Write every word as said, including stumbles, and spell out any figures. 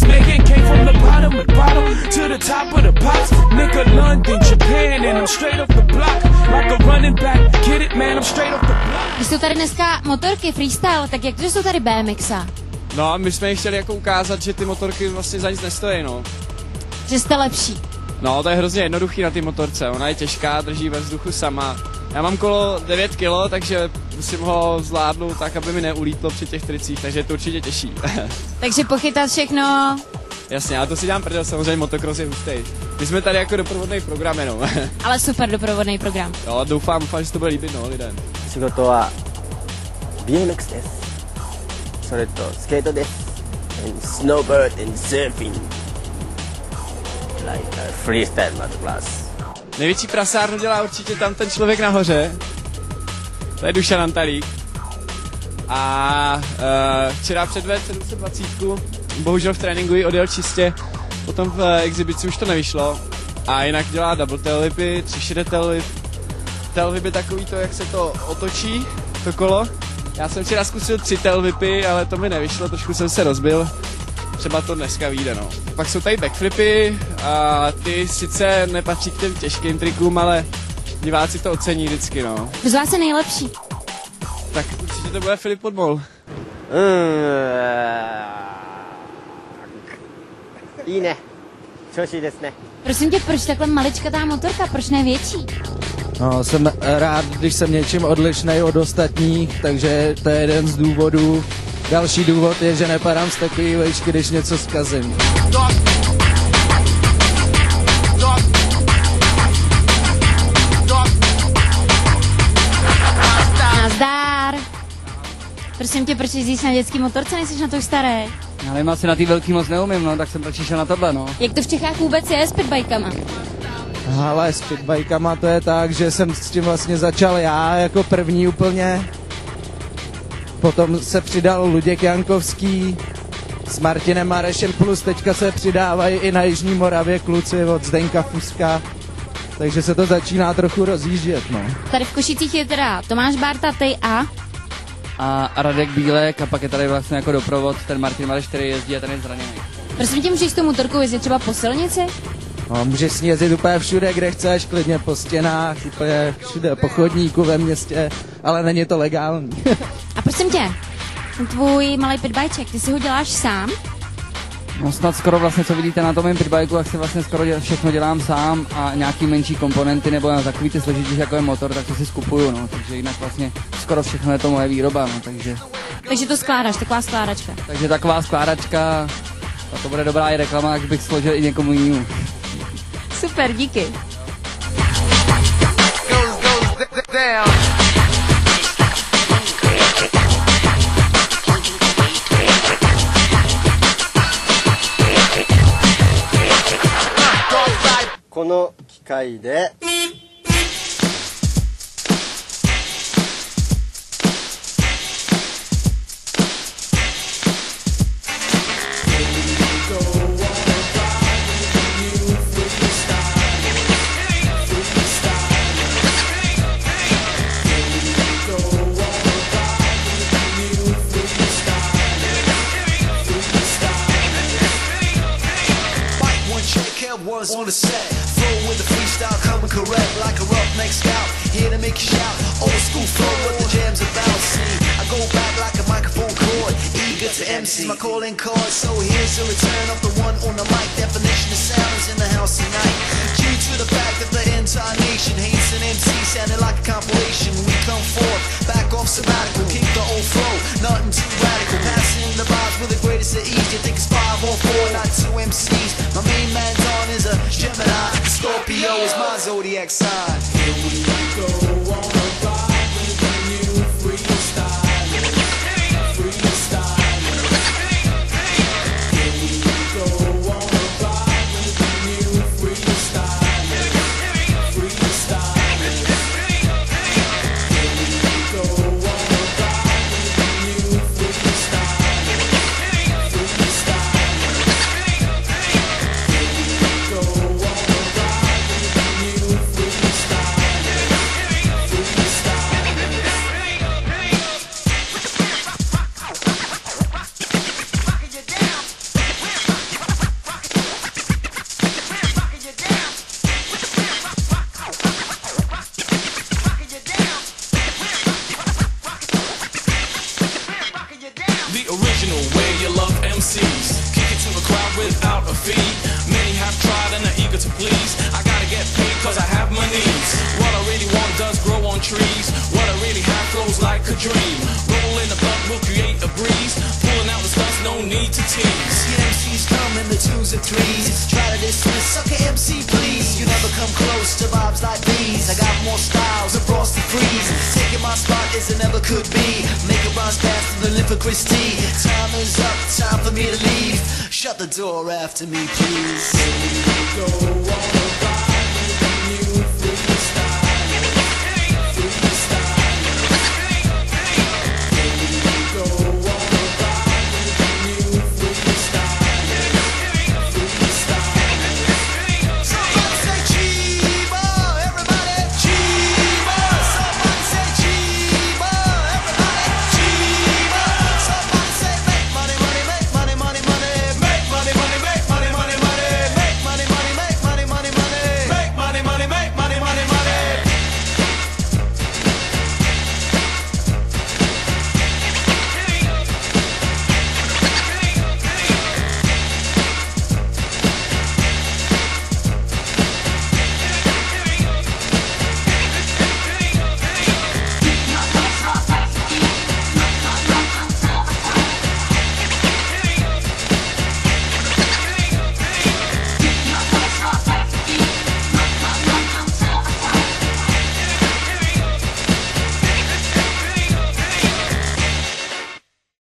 Just Megan came from the bottom of the bottom to the top of the pops. Nigga, London, Japan, and I'm straight off the block. Like a running back, get it, man, I'm straight off the block. Když jsou tady dneska motorky freestyle, tak jak to, že jsou tady B M X a? No a my jsme chtěli jako ukázat, že ty motorky vlastně za nic nestojí, no. Že jste lepší. No, to je hrozně jednoduchý na ty motorce, ona je těžká, drží ve vzduchu sama. Já mám kolo devět kilo, takže musím ho zvládnout tak, aby mi neulítlo při těch tricích, takže je to určitě těžší. Takže pochytat všechno. Jasně, ale to si dělám prdel, samozřejmě motocross je hustej. My jsme tady jako doprovodný program jenom. Ale super doprovodný program. Jo, doufám, doufám, že se to bude líbit, no, lidem. 仕事は ビーエムエックス です。それとスケートです。And snowboard and surfing. Like a freestyle motocross. Největší prasárnu dělá určitě tam ten člověk nahoře. To je Dušan Antalík. A uh, včera předvedl sedm set dvacet, bohužel v tréninku ji odjel čistě, potom v exibici už to nevyšlo. A jinak dělá double tail whipy, tři šede tail whip. Tail whip je takový to, jak se to otočí, to kolo. Já jsem včera zkusil tři tail whipy, ale to mi nevyšlo, trošku jsem se rozbil. Třeba to dneska vyjde, no. Pak jsou tady backflipy a ty sice nepatří k těm těžkým trikům, ale diváci to ocení vždycky, no. Z vás je nejlepší. Tak určitě to bude Filip Podmol. いいね。調子いいですね。 Prosím tě, proč takhle maličkatá motorka, proč ne větší? No, jsem rád, když jsem něčím odlišnej od ostatních, takže to je jeden z důvodů. Další důvod je, že nepadám z takový vejšky, když něco zkazím. Nazdár. Prosím tě, proč jezdíš na dětský motorce, nejsi na to staré? Já nevím, asi na ty velký moc neumím, no, tak jsem radši šel na tohle, no. Jak to v Čechách vůbec je s pitbajkama? Ale s pitbajkama to je tak, že jsem s tím vlastně začal já jako první úplně. Potom se přidal Luděk Jankovský s Martinem Marešem, plus teďka se přidávají i na Jižní Moravě kluci od Zdenka Fuska. Takže se to začíná trochu rozjíždět, no. Tady v Košicích je teda Tomáš Bárta, ty a... A Radek Bílek a pak je tady vlastně jako doprovod ten Martin Mareš, který jezdí a ten je zraněný. Prosím tě, můžeš s tou motorkou jezdit třeba po silnici? No, můžeš s ní jezdit úplně všude, kde chceš, klidně po stěnách, úplně všude, po chodníku ve městě, ale není to legální. A prosím tě, ten tvůj malý pitbajček, ty si ho děláš sám? No snad skoro vlastně, co vidíte na tom mém pitbajku, tak si vlastně skoro děl, všechno dělám sám a nějaký menší komponenty nebo na takový ty složitější jako je motor, tak to si skupuju, no, takže jinak vlastně skoro všechno je to moje výroba, no, takže... Takže to skládáš, taková skládačka. Takže taková skládačka, a to bude dobrá i reklama, jak bych složil i někomu jinému. Super, díky. この機械で Was on the set, flow with the freestyle coming correct like a roughneck scout, here to make you shout, old school flow, what the jam's about, see, I go back like a microphone cord, eager to M C, my calling card, so here's the return of the one on the mic, definition of sound is in the house tonight, due to the fact that the entire nation hates an M C, sounding like a compilation, we come forth, back off sabbatical, keep the old flow, nothing too radical, passing the vibes with the greatest of ease, you think it's five or four, not two M Cs, my main man Dawn is a Gemini, Scorpio is my zodiac sign. Here we go on a ride with the new freestyle. Freestyle. Here we go on a ride with the new freestyle. Freestyle. Here we go on a ride with the new freestyle. Freestyle. Here we go on a ride with the new freestyle. dream. Rolling the blunt will create a breeze. Pulling out the stunts, no need to tease. See M Cs come in the twos and threes. Try to dismiss, sucker M C please. You never come close to vibes like these. I got more styles than Frosty Freeze. Taking my spot is it never could be. Make a rhymes faster than Live for Christie. Time is up, time for me to leave. Shut the door after me, please. Go on the ride.